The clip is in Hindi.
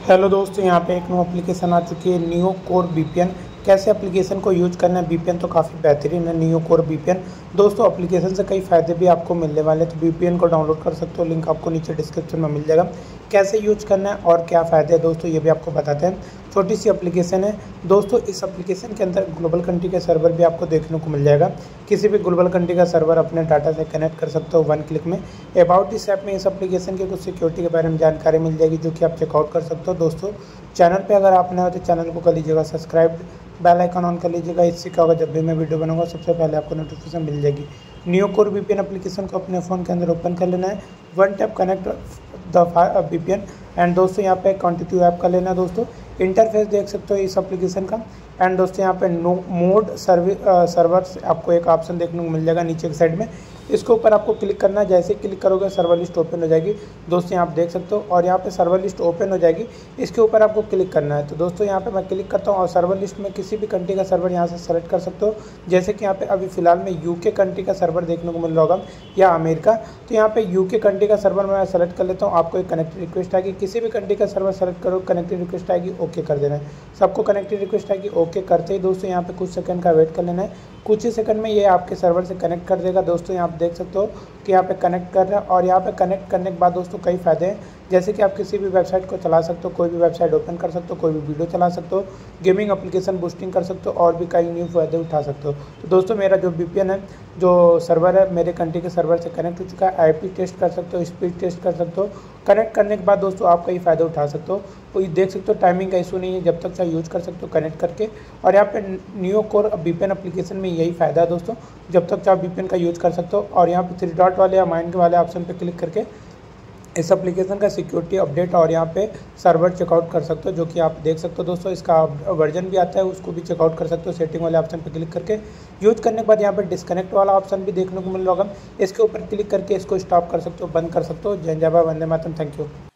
हेलो दोस्तों, यहाँ पे एक न्यू एप्लीकेशन आ चुकी है नियो कोर वीपीएन। कैसे एप्लीकेशन को यूज करना है। वीपीएन तो काफ़ी बेहतरीन है नियो कोर वीपीएन। दोस्तों एप्लीकेशन से कई फ़ायदे भी आपको मिलने वाले हैं, तो वीपीएन को डाउनलोड कर सकते हो। लिंक आपको नीचे डिस्क्रिप्शन में मिल जाएगा। कैसे यूज करना है और क्या फ़ायदे हैं दोस्तों, ये भी आपको बताते हैं। छोटी सी एप्लीकेशन है दोस्तों। इस एप्लीकेशन के अंदर ग्लोबल कंट्री के सर्वर भी आपको देखने को मिल जाएगा। किसी भी ग्लोबल कंट्री का सर्वर अपने डाटा से कनेक्ट कर सकते हो 1 क्लिक में। अबाउट दिस ऐप में इस एप्लीकेशन के कुछ सिक्योरिटी के बारे में जानकारी मिल जाएगी, जो कि आप चेकआउट कर सकते हो। दोस्तों चैनल पे अगर आप नए हो तो चैनल को कर लीजिएगा सब्सक्राइब, बेल आइकन ऑन कर लीजिएगा। इससे क्या होगा, जब भी मैं वीडियो बनाऊंगा सबसे पहले आपको नोटिफिकेशन मिल जाएगी। नियो कोर वीपीएन एप्लीकेशन को अपने फ़ोन के अंदर ओपन कर लेना है। One tap connect the VPN and दोस्तों यहाँ पे कॉन्टिट्यू ऐप का लेना है। दोस्तों इंटरफेस देख सकते हो इस एप्लीकेशन का। एंड दोस्तों यहाँ पे नो मोड सर्वर्स आपको एक ऑप्शन देखने को मिल जाएगा नीचे की साइड में। इसके ऊपर आपको क्लिक करना है। जैसे क्लिक करोगे सर्वर लिस्ट ओपन हो जाएगी दोस्तों, यहाँ आप देख सकते हो। और यहाँ पे सर्वर लिस्ट ओपन हो जाएगी, इसके ऊपर आपको क्लिक करना है। तो दोस्तों यहाँ पे मैं क्लिक करता हूँ और सर्वर लिस्ट में किसी भी कंट्री का सर्वर यहाँ से सेलेक्ट कर सकते हो। जैसे कि यहाँ पे अभी फिलहाल में यूके कंट्री का सर्वर देखने को मिल रहा होगा या अमेरिका। तो यहाँ पे यूके कंट्री का सर्वर मैं सेलेक्ट कर लेता हूँ। आपको एक कनेक्टेड रिक्वेस्ट आएगी, किसी भी कंट्री का सर्वर सेलेक्ट करो, कनेक्टेड रिक्वेस्ट आएगी, ओके कर देना है। सबको कनेक्टेड रिक्वेस्ट आएगी, ओके करते ही दोस्तों यहाँ पे कुछ सेकंड का वेट कर लेना है। कुछ ही सेकंड में ये आपके सर्वर से कनेक्ट कर देगा। दोस्तों यहाँ आप देख सकते हो कि यहाँ पे कनेक्ट कर रहा है। और यहाँ पे कनेक्ट करने के बाद दोस्तों कई फ़ायदे हैं, जैसे कि आप किसी भी वेबसाइट को चला सकते हो, कोई भी वेबसाइट ओपन कर सकते हो, कोई भी वीडियो चला सकते हो, गेमिंग एप्लीकेशन बूस्टिंग कर सकते हो और भी कई न्यू फ़ायदे उठा सकते हो। तो दोस्तों मेरा जो वीपीएन है, जो सर्वर है, मेरे कंट्री के सर्वर से कनेक्ट हो चुका है। आईपी टेस्ट कर सकते हो, स्पीड टेस्ट कर सकते हो। कनेक्ट करने के बाद दोस्तों आप कई फ़ायदे उठा सकते हो। तो ये देख सकते हो टाइमिंग का इशू नहीं है, जब तक चाहे यूज कर सकते हो कनेक्ट करके। और यहाँ पे नियो कोर वीपीएन एप्लीकेशन में यही फ़ायदा है दोस्तों, जब तक चाहे वीपीएन का यूज़ कर सकते हो। और यहाँ पे 3 डॉट वाले या माइंड वाले ऑप्शन पे क्लिक करके इस एप्लीकेशन का सिक्योरिटी अपडेट और यहाँ पे सर्वर चेकआउट कर सकते हो, जो कि आप देख सकते हो। दोस्तों इसका वर्जन भी आता है, उसको भी चेकआउट कर सकते हो सेटिंग वाले ऑप्शन पे क्लिक करके। यूज करने के बाद यहाँ पे डिस्कनेक्ट वाला ऑप्शन भी देखने को मिल रहा होगा, इसके ऊपर क्लिक करके इसको स्टॉप कर सकते हो, बंद कर सकते हो। जय जय भारत, वंदे मातरम, थैंक यू।